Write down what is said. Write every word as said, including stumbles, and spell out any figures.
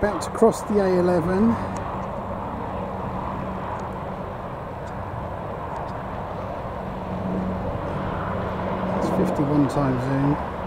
about to cross the A eleven. It's fifty-one times zoom.